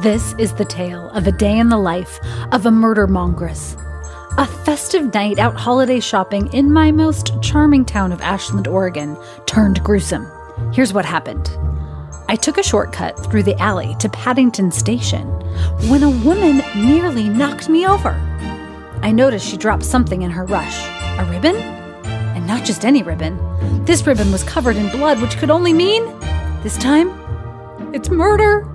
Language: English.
This is the tale of a day in the life of a murder mongress. A festive night out holiday shopping in my most charming town of Ashland, Oregon, turned gruesome. Here's what happened. I took a shortcut through the alley to Paddington Station when a woman nearly knocked me over. I noticed she dropped something in her rush. A ribbon? And not just any ribbon. This ribbon was covered in blood, which could only mean, this time, it's murder.